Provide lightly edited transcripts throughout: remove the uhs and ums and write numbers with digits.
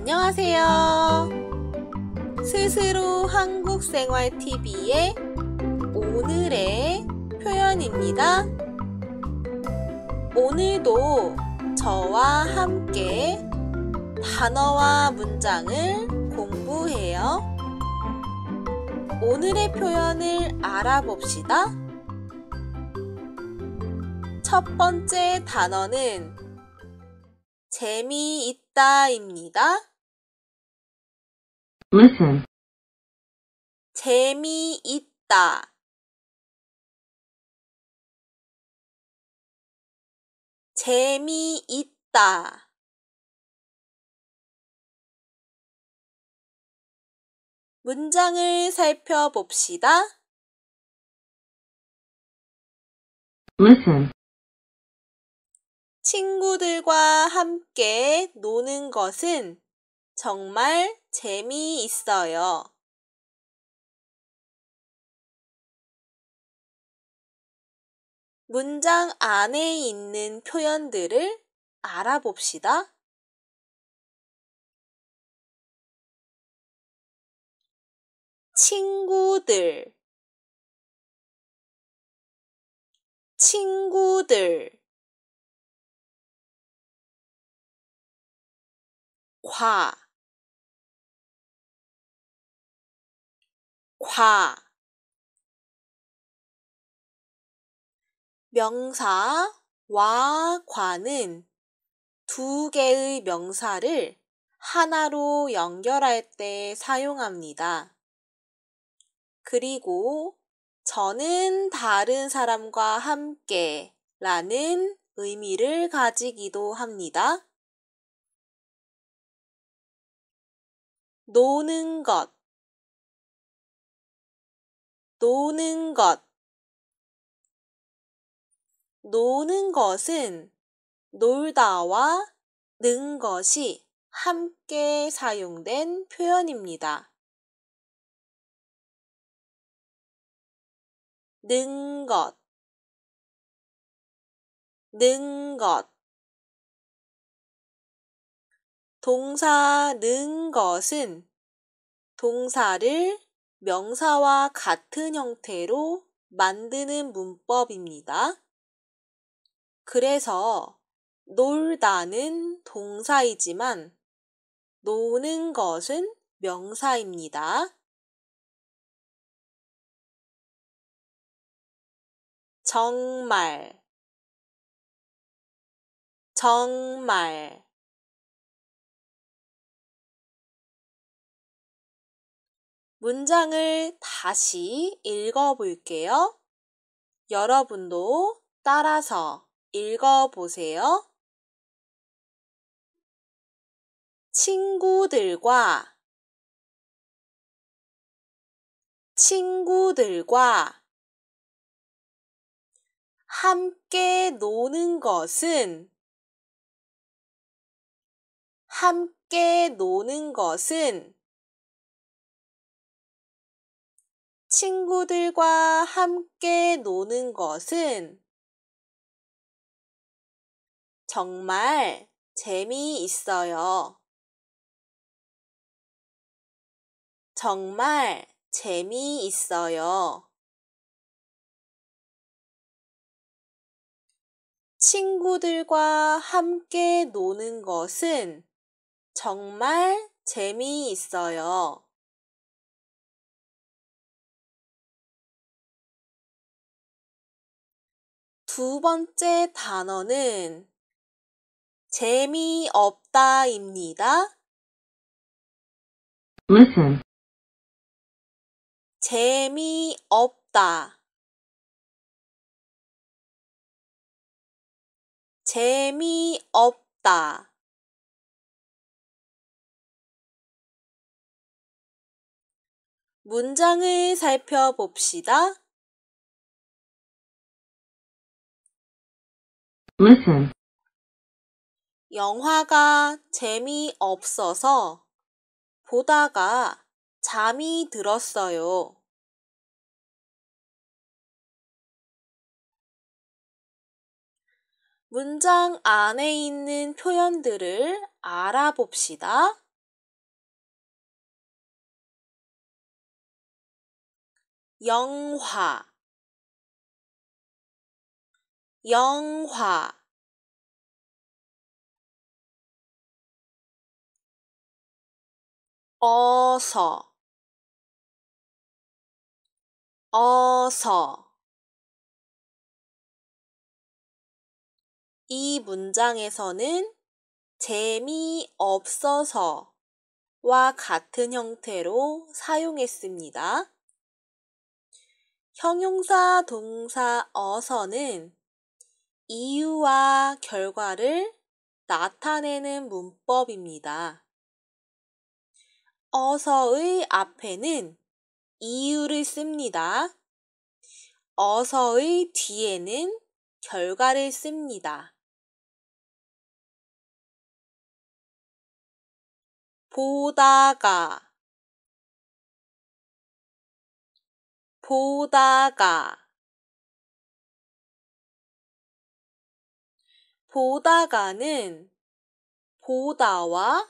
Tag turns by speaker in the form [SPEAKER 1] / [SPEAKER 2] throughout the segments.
[SPEAKER 1] 안녕하세요. 스스로 한국생활TV의 오늘의 표현입니다. 오늘도 저와 함께 단어와 문장을 공부해요. 오늘의 표현을 알아봅시다. 첫 번째 단어는 재미있다입니다.
[SPEAKER 2] Listen.
[SPEAKER 1] 재미있다. 재미있다. 문장을 살펴봅시다.
[SPEAKER 2] Listen.
[SPEAKER 1] 친구들과 함께 노는 것은 정말 재미있어요. 문장 안에 있는 표현들을 알아봅시다. 친구들, 친구들. 과, 과. 명사 와 과는 두 개의 명사를 하나로 연결할 때 사용합니다. 그리고 저는 다른 사람과 함께 라는 의미를 가지기도 합니다. 노는 것, 노는 것. 노는 것은 놀다와 는 것이 함께 사용된 표현입니다. 는 것, 는 것. 동사 는 것은 동사를 명사와 같은 형태로 만드는 문법입니다. 그래서 놀다는 동사이지만 노는 것은 명사입니다. 정말, 정말. 문장을 다시 읽어볼게요. 여러분도 따라서 읽어보세요. 친구들과 함께 노는 것은 친구들과 함께 노는 것은 정말 재미있어요. 정말 재미있어요. 친구들과 함께 노는 것은 정말 재미있어요. 두 번째 단어는 재미없다입니다.
[SPEAKER 2] Listen.
[SPEAKER 1] 재미없다. 재미없다. 문장을 살펴봅시다.
[SPEAKER 2] Listen.
[SPEAKER 1] 영화가 재미없어서 보다가 잠이 들었어요. 문장 안에 있는 표현들을 알아봅시다. 영화, 영화. 어서, 어서. 이 문장에서는 재미없어서 와 같은 형태로 사용했습니다. 형용사 동사 어서는 이유와 결과를 나타내는 문법입니다. 어서의 앞에는 이유를 씁니다. 어서의 뒤에는 결과를 씁니다. 보다가, 보다가. 보다가는 보다와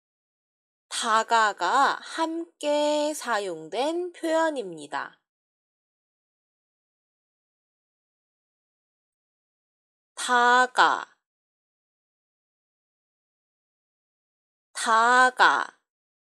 [SPEAKER 1] 다가가 함께 사용된 표현입니다. 다가, 다가.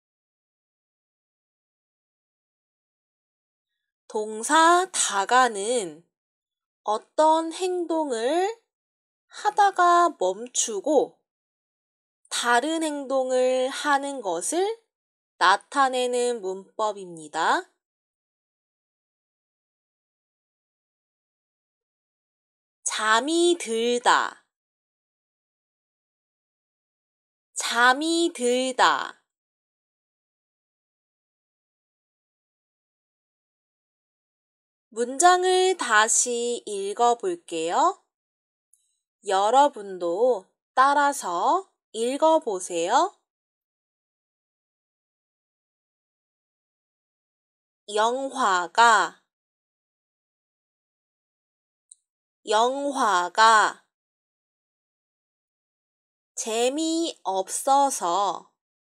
[SPEAKER 1] 동사 다가는 어떤 행동을 하다가 멈추고 다른 행동을 하는 것을 나타내는 문법입니다. 잠이 들다, 잠이 들다. 문장을 다시 읽어볼게요. 여러분도 따라서 읽어보세요. 영화가, 영화가. 재미없어서,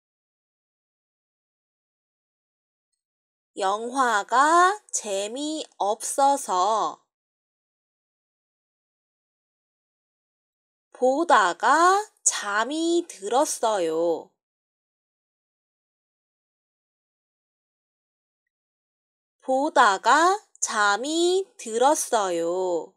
[SPEAKER 1] 영화가 재미없어서. 보다가 잠이 들었어요. 보다가 잠이 들었어요.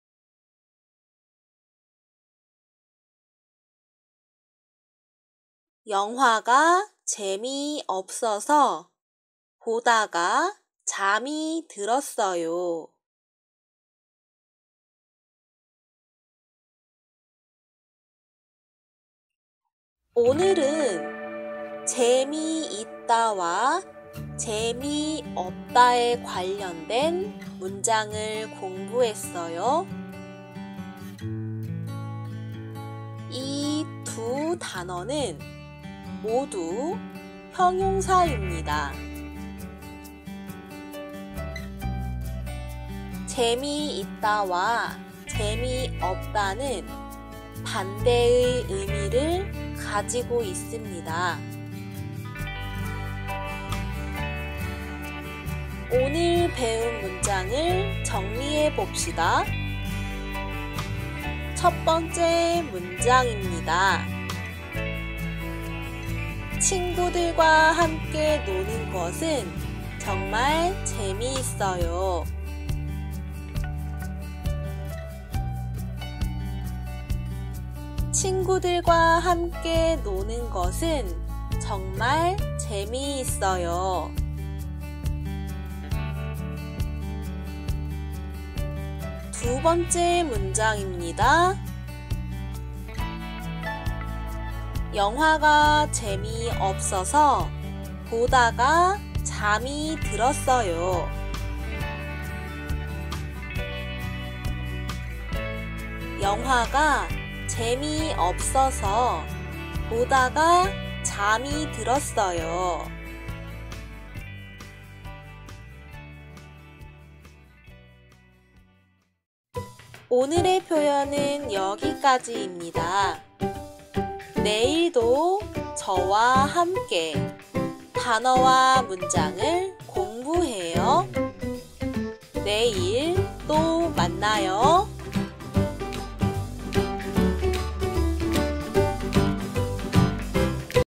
[SPEAKER 1] 영화가 재미없어서 보다가 잠이 들었어요. 오늘은 재미있다와 재미없다에 관련된 문장을 공부했어요. 이 두 단어는 모두 형용사입니다. 재미있다와 재미없다는 반대의 의미를 가지고 있습니다. 오늘 배운 문장을 정리해 봅시다. 첫 번째 문장입니다. 친구들과 함께 노는 것은 정말 재미있어요. 친구들과 함께 노는 것은 정말 재미있어요. 두 번째 문장입니다. 영화가 재미없어서 보다가 잠이 들었어요. 영화가 재미없어서 보다가 잠이 들었어요. 오늘의 표현은 여기까지입니다. 내일도 저와 함께 단어와 문장을 공부해요. 내일 또 만나요.